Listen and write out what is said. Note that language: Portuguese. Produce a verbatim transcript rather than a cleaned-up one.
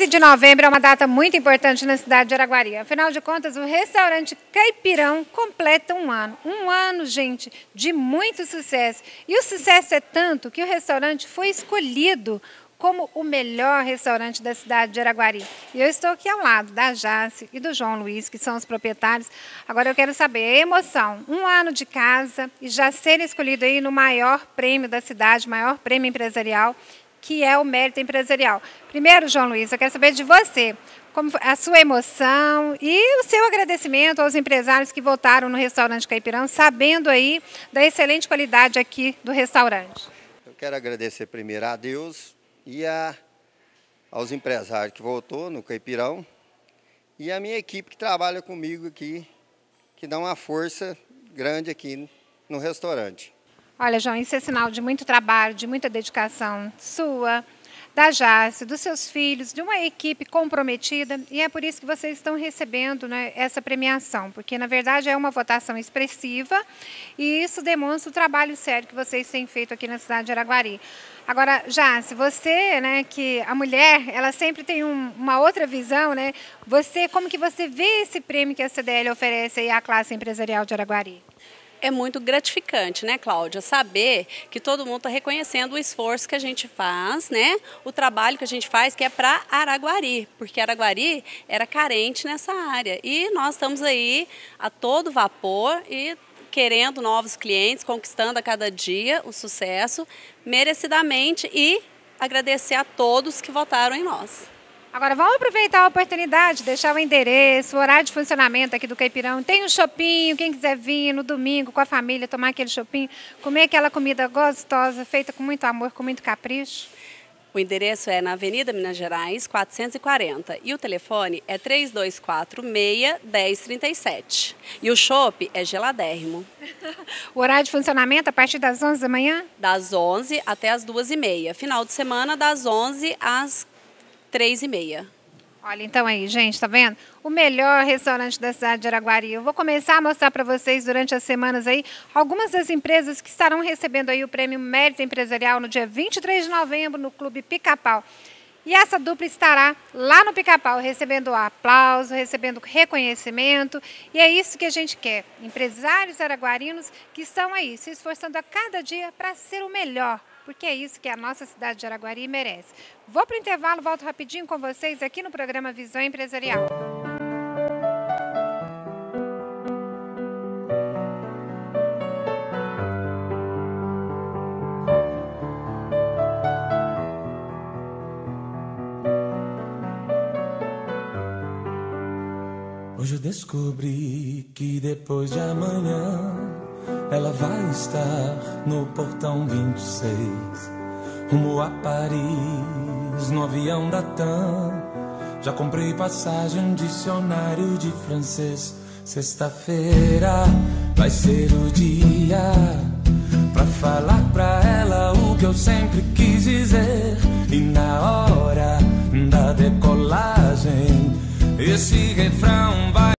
quinze de novembro é uma data muito importante na cidade de Araguari. Afinal de contas, o restaurante Caipirão completa um ano. Um ano, gente, de muito sucesso. E o sucesso é tanto que o restaurante foi escolhido como o melhor restaurante da cidade de Araguari. E eu estou aqui ao lado da Jace e do João Luiz, que são os proprietários. Agora eu quero saber a emoção, um ano de casa e já ser escolhido aí no maior prêmio da cidade, maior prêmio empresarial, que é o Mérito Empresarial. Primeiro, João Luiz, eu quero saber de você, como a sua emoção e o seu agradecimento aos empresários que votaram no restaurante Caipirão, sabendo aí da excelente qualidade aqui do restaurante. Eu quero agradecer primeiro a Deus e a, aos empresários que votou no Caipirão e a minha equipe que trabalha comigo aqui, que dá uma força grande aqui no restaurante. Olha, João, isso é sinal de muito trabalho, de muita dedicação sua, da Jace, dos seus filhos, de uma equipe comprometida, e é por isso que vocês estão recebendo, né, essa premiação, porque na verdade é uma votação expressiva e isso demonstra o trabalho sério que vocês têm feito aqui na cidade de Araguari. Agora, Jace, você, né, que a mulher, ela sempre tem um, uma outra visão, né? Você, como que você vê esse prêmio que a C D L oferece aí à classe empresarial de Araguari? É muito gratificante, né, Cláudia, saber que todo mundo está reconhecendo o esforço que a gente faz, né, o trabalho que a gente faz, que é para Araguari, porque Araguari era carente nessa área. E nós estamos aí a todo vapor e querendo novos clientes, conquistando a cada dia o sucesso, merecidamente, e agradecer a todos que votaram em nós. Agora vamos aproveitar a oportunidade, deixar o endereço, o horário de funcionamento aqui do Caipirão. Tem um shopping, quem quiser vir no domingo com a família, tomar aquele shopping, comer aquela comida gostosa, feita com muito amor, com muito capricho. O endereço é na Avenida Minas Gerais, quatrocentos e quarenta, e o telefone é três dois quatro, seis, um zero três sete. E o chopp é geladérrimo. O horário de funcionamento a partir das onze da manhã? Das onze até as duas e meia. Final de semana, das onze às três e meia. Olha, então aí, gente, tá vendo? O melhor restaurante da cidade de Araguari. Eu vou começar a mostrar para vocês durante as semanas aí algumas das empresas que estarão recebendo aí o prêmio Mérito Empresarial no dia vinte e três de novembro no Clube Pica-Pau. E essa dupla estará lá no Pica-Pau recebendo aplauso, recebendo reconhecimento. E é isso que a gente quer. Empresários araguarinos que estão aí se esforçando a cada dia para ser o melhor. Porque é isso que a nossa cidade de Araguari merece. Vou para o intervalo, volto rapidinho com vocês aqui no programa Visão Empresarial. Hoje eu descobri que depois de amanhã ela vai estar no portão vinte e seis, rumo a Paris, no avião da TAM. Já comprei passagem, dicionário de francês. Sexta-feira vai ser o dia pra falar pra ela o que eu sempre quis dizer. E na hora da decolagem esse refrão